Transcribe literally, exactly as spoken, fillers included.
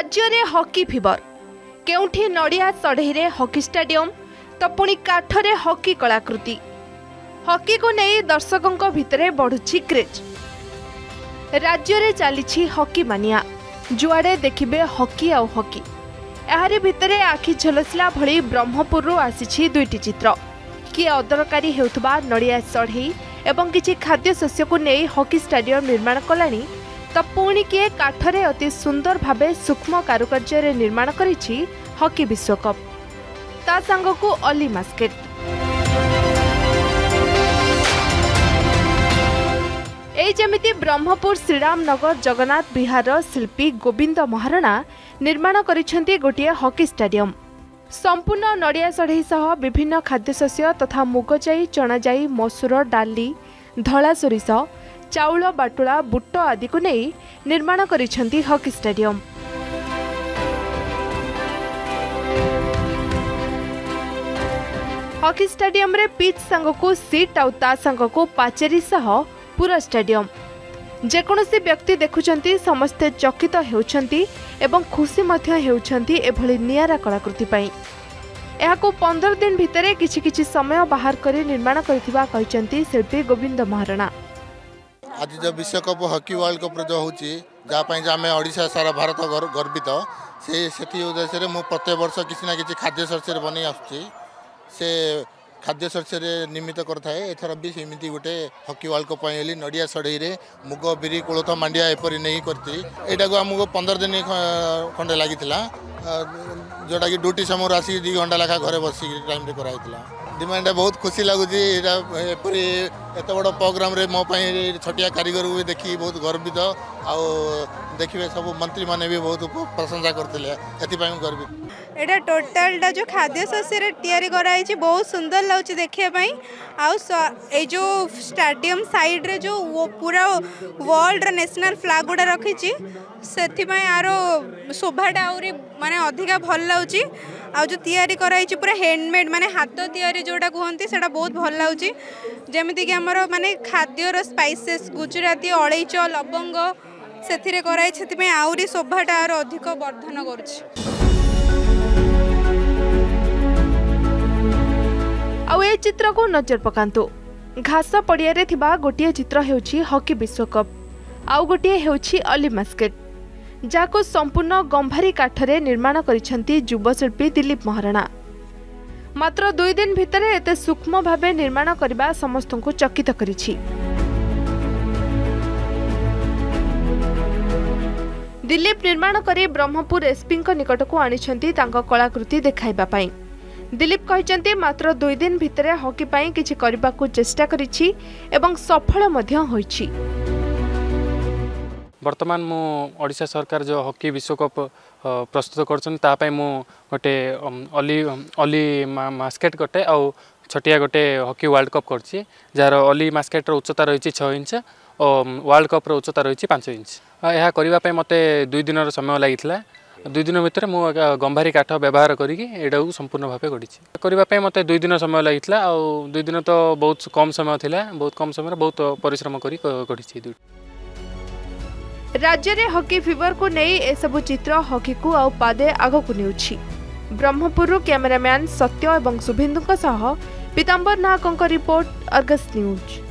राज्य रे hockey fever केउठी नड़िया चढ़ई रे हॉकी स्टेडियम तो पुणी काठरे हॉकी कलाकृति हॉकी को नहीं दर्शकों भितरे बढ़ुछि क्रेज। राज्य रे चली हॉकी मानिया जुआड़े देखिबे हॉकी आउ हॉकी यारि भितरे आखि झलसला भली ब्रह्मपुर रु आसीछि दुईटी चित्र किए अदरकारी हेउथबा नड़िया चढ़ई एवं किछि खाद्य शस्य को नहीं हॉकी स्टेडियम निर्माण कलानी तो पुणी किए काठरे अति सुंदर भावे सूक्ष्म कारुकार्य रे निर्माण करिछि हॉकी विश्वकप ता संगकु अली मास्केट। एई जेमिति ब्रह्मपुर श्रीरामनगर जगन्नाथ बिहार शिल्पी गोविंद महाराणा निर्माण करिसेंती गोटिए हॉकी स्टेडियम संपूर्ण नड़िया चढ़ई सह विभिन्न खाद्यशस्य तथा मुगजाई चणाजाई मसूर डाली धला सोरिष चाउल बाटुला बुट आदि को नहीं निर्माण करिसेंती हॉकी स्टेडियम। हॉकी स्टेडियम रे पिच संगको सीट आउ ता संगको पाचेरी सह पूरा स्टेडियम जेकोसी व्यक्ति देखुचंती समस्ते चकित हेउचंती एवं खुशी मध्य हेउचंती एभली नियारा कलाकृति पई। एहाको पंद्रह दिन भितरे किछि किछि समय बाहर करी निर्माण करथिबा कहिचंती शिल्पी गोविंद महाराणा। आज जो विश्वकप हॉकी वर्ल्ड कप जो होची जापाई आम ओडिशा सारा भारत गर्वित से सेति उद्देश्य मु प्रत्येक वर्ष किसी ना किसी खाद्य शस्य बनी आसुची से खाद्य शस्य निमित्त करथाए एथर भी सेमिति गोटे हॉकी वर्ल्ड कप आइली नड़िया चढ़ई रे मुग बिरी कोलथ मांडिया एपरी नहीं करती एटा को हमको पंद्रह दिन खंडे लगी जोटा कि ड्यूटी समय आसी दी घंटा लेखा घरे बस टाइम रे कराइला डिमांड बहुत खुशी लगुच एपरी एत बड़ प्रोग्राम रे मो छटिया कारीगर भी देखी बहुत गर्वित आउ देखिए सब मंत्री माने भी बहुत प्रशंसा करते गर्वित। एटा टोटालटा जो खाद्य शस्य तैयारी कराई बहुत सुंदर लगुच देखापी आउ ए जो स्टेडियम साइड रे जो पूरा वर्ल्ड नेशनल फ्लैग गुड़ा रखी से यार शोभाटा आहरी माने अधिका भल लगुच आ जो तैयारी कराई पूरा हैंडमेड माने हाथ तैयारी जोटा कहते से बहुत भल लगुच जमीती कि आमर माने खाद्यर स्पाइसेस गुजराती अलैच लवंग से कराई से आहरी शोभाटा आर अधिक वर्धन करुच्ची। आउ ए चित्र को नजर पकांतु घास पड़िया रे थिबा गोटिए चित्र हेउछि हॉकी विश्वकप आउ गोटिए हेउछि अली मास्केट जाको संपूर्ण गंभारी काठरे निर्माण करिसेंती युवशिल्पी दिलीप महाराणा। मात्र दुई दिन भितरे एते सूक्ष्म भावे निर्माण करबा समस्तଙ୍କୁ चकित करिछि। दिलीप निर्माण करी ब्रह्मपुर एसपी निकट को आनिछंती तांको कलाकृति देखाइबा पई। दिलीप कहते मात्र दुई दिन भितरे हॉकी पाई किछि करबाकू चेष्टा करिछि एवं सफल मध्य होइछि। वर्तमान मु ओडिशा सरकार जो हॉकी विश्वकप प्रस्तुत करछन ता पई मु गोटे अली अली मास्केट गोटे आउ छटिया गोटे हॉकी वर्ल्ड कप करछि जार अली मास्केट रो उच्चता रहिछि छह इंच और वर्ल्ड कप रो उच्चता रहिछि पाँच इंच। यह करबा पई मते दुई दिन रो समय लागितला दुई दिन भितर मु गंभारी काठ व्यवहार करा संपूर्ण भाव गढ़ी करने मत दुई दिन समय लगी आ दुई दिन तो बहुत कम समय थिला बहुत कम समय बहुत परिश्रम करी गढ़ी। राज्य रे हॉकी फीवर को नहीं एसबु चित्र हॉकी को आउ पादे आग को नेउछि। ब्रह्मपुर कैमरामैन सत्य एवं शुभेन्दु पीताम्बर नाहक रिपोर्ट अर्गस न्यूज।